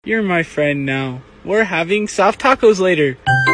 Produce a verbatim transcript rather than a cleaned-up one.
You're my friend now. We're having soft tacos later.